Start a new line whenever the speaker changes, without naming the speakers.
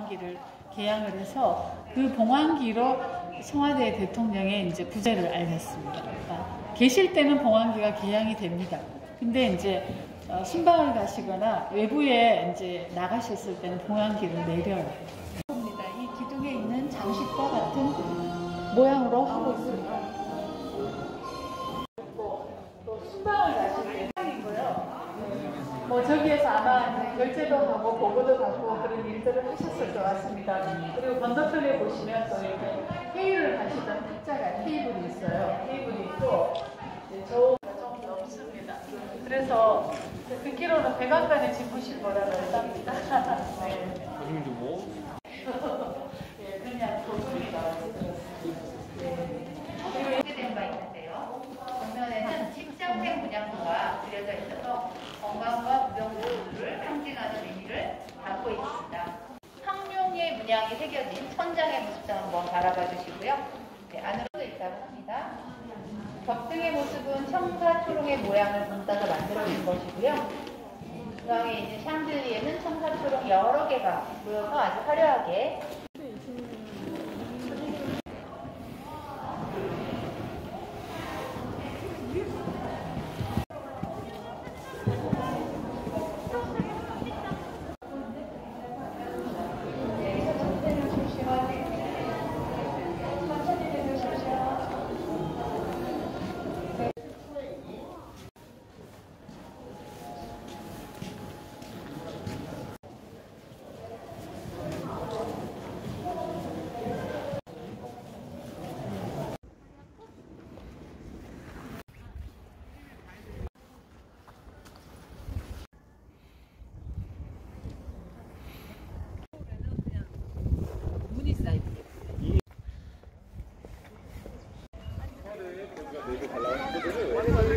봉황기를 개양을 해서 그 봉황기로 청와대 대통령의 이제 부재를 알렸습니다. 계실 때는 봉황기가 개양이 됩니다. 근데 이제 순방을 가시거나 외부에 이제 나가셨을 때는 봉황기를 내려요. 이 기둥에 있는 장식과 같은 모양으로 하고 있습니다. 또 순방을 가실 때이고요. 뭐 저기에서 아마 결제도 하고 보고도 받고 그런 일들을 하셨을 것 같습니다. 그리고 건너편에 보시면 또 이렇게 회의를 하시던 탁자가 테이블이 있어요. 테이블이 있고 저가 좀 넘습니다. 그래서 듣기로는 백악관에 집으실 거라고 합니다. 네.
그림도 뭐?
예, 그냥 도둑이가
소개된 바 있는데요. 정면에는 십장생 문양도가 그려져 있어서 건강과 무병부를 상징하는 의미를 담고 있습니다. 황룡의 문양이 새겨진 천장의 모습도 한번 바라봐 주시고요. 네, 안으로 있다고 합니다. 벽등의 모습은 청사초롱의 모양을 본따서 만들어진 것이고요. 중앙에 있는 샹들리에는 청사초롱 여러 개가 모여서 아주 화려하게
내게 달라고 했거든.